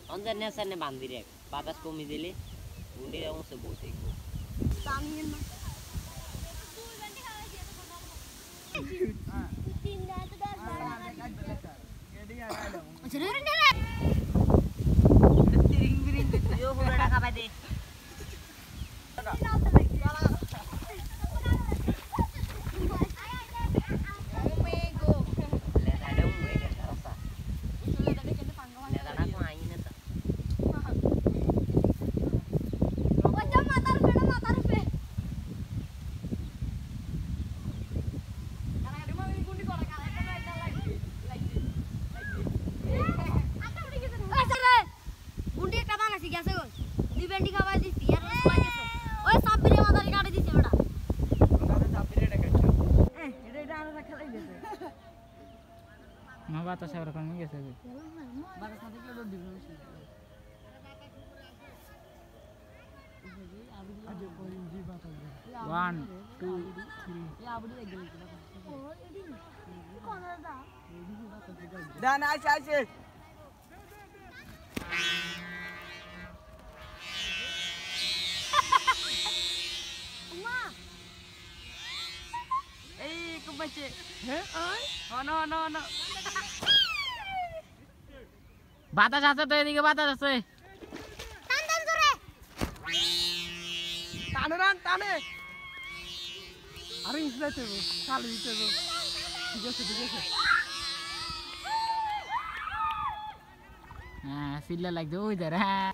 अंदर ने सर ने बांध दी रे बातास कमी दिले गुंडी जाऊं से बहुत एक सामने ना तीन रात 10 12 जरूर नहीं रे रिंग यो हुरडा खाबा दे बात আছে ওরকম গেছে বাবা সাথে কি লোড দিব আজ কোন জি বাত 1 2 3 या আবুড়ি গেল ও এডি কোন দাদা দান আছে মা এই কুবাচে হ্যাঁ no বাতাস আছে তো এদিকে বাতাস আছে টান টান জোরে টানে আরে ইসলাতে চালু দিতে ঠিক আছে হ্যাঁ সিল্লা লাগবে ওই ধর হ্যাঁ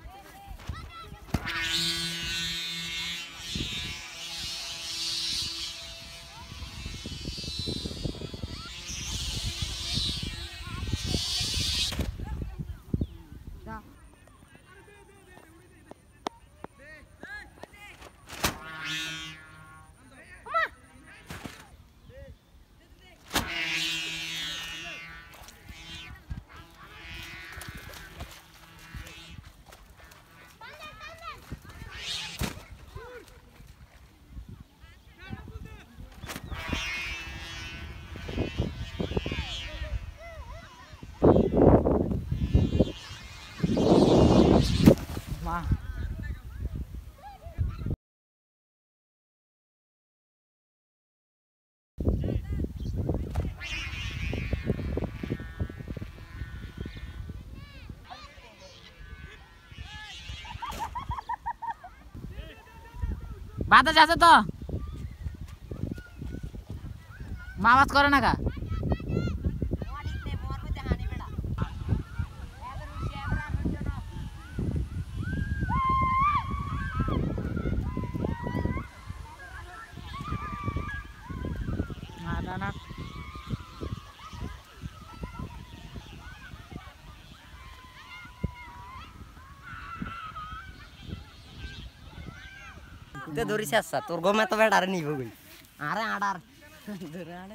বাতাস আছে তো মাওয়াজ করে না কা না ते धरिस आसा तोर गमे तो बेडार निब गई আরে আড়ার ধরে আড়ে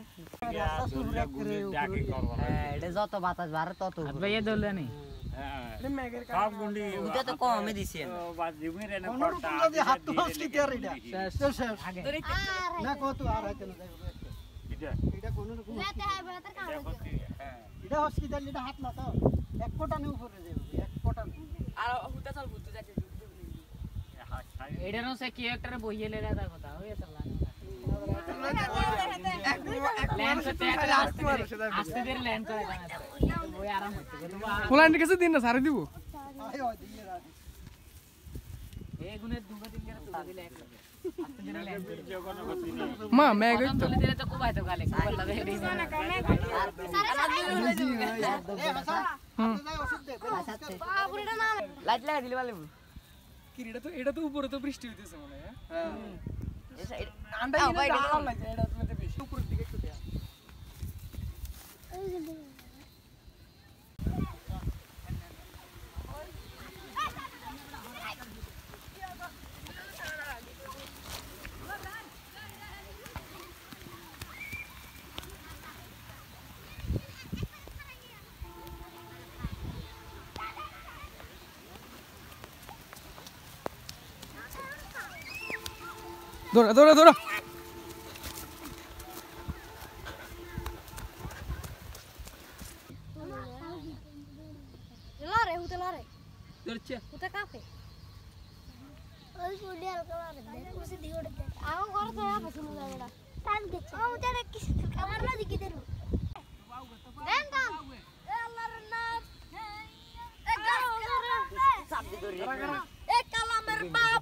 এটা যত বাতাস বাড়ে তত ভাইয়া দলে নেই সব গুন্ডি ওটা তো কমে দিছি বাদ দিবি রে না পড়তা হাত তো হসকি তে রে শেষ না কত আর হইতে না এটা কোন রকম রাতে হয় বড় কাম এটা হসকি তে এটা হাত না তো এক ফোঁটা নে উপরে যাবে এক ফোঁটা আর হুতা চল ভূত যাচ্ছে এডানো সে কি একটা বইয়ে লে রাদা কথা হই চলা ল্যান্ড করতে আস্তে ধীরে ল্যান্ড করে ওই আরাম হচ্ছে ফুলান্ডি কাছে দিন না সারে দিব আয় দিয়ে রাখ এই গুনে দুটো দিন করে তুলে দিলে একসাথে আস্তে ধীরে ল্যান্ড করে মা মেঘ তুলে দিলে তো কোবাই তো গালে কোবাই লাগে না কমে বাবুরেটা না লাইট লাগা দিলে ভালো এটা তো উপরে তো বৃষ্টি হইতেছে মনে হয় হ্যাঁ আন্ডা ভাই ডাল লাগে এটা মধ্যে বেশি উপরের দিকে একটু দেয়া দৌড়া দৌড়া দৌড়া লা রে হুতে কালারে ধরছে কোথা কাপে ওই ফুডিয়াল কালারে কুসি দি ওড়ে আও ঘর তো আপে শুনো জায়গাটা টান দিচ্ছে ও জানে কি আমার না দিকে দেরু দেন দাম এ আল্লাহর নাম এ গাছ চাপ দি ধরি এ কালামের বা